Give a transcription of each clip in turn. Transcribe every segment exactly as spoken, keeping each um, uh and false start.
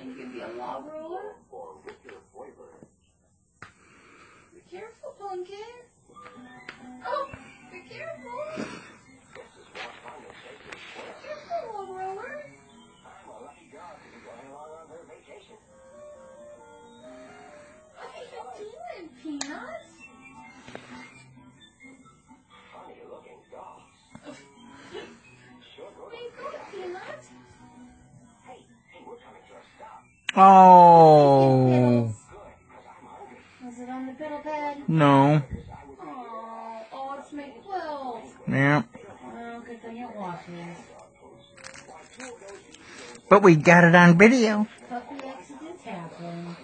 You can be a log roller. Be careful, Pumpkin. Oh, be careful. Be careful, log roller. What are you doing, Peanut? Oh. Was it on the pedal pad? No. Oh, oh, it's my quilt. Yeah. Oh, good thing it washes. But we got it on video. Puppy accidents happen.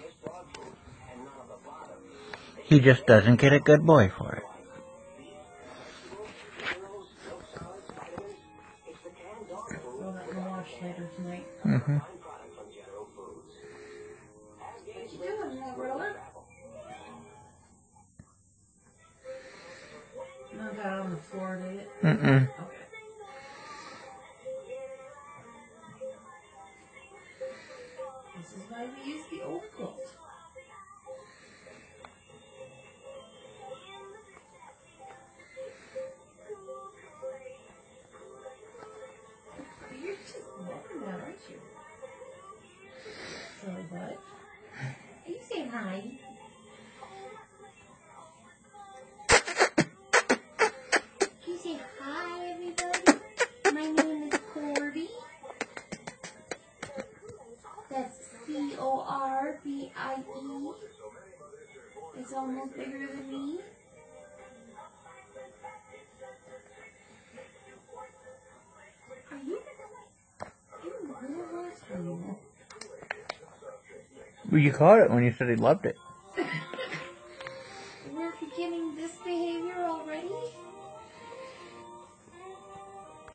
He just doesn't get a good boy for it. We'll let him wash later tonight. Mm-hmm. What you doing, little roller? Not got on the floor, did it? Mm-mm. Okay. This is why we use the old quilt. You're just loving that, aren't you? Silly butt. Are you saying hi? Can you say hi, everybody? My name is Corby. That's C O R B I E. It's almost bigger than me. Are you? I'm really lost for you. Well, you caught it when you said he loved it. We're beginning this behavior already?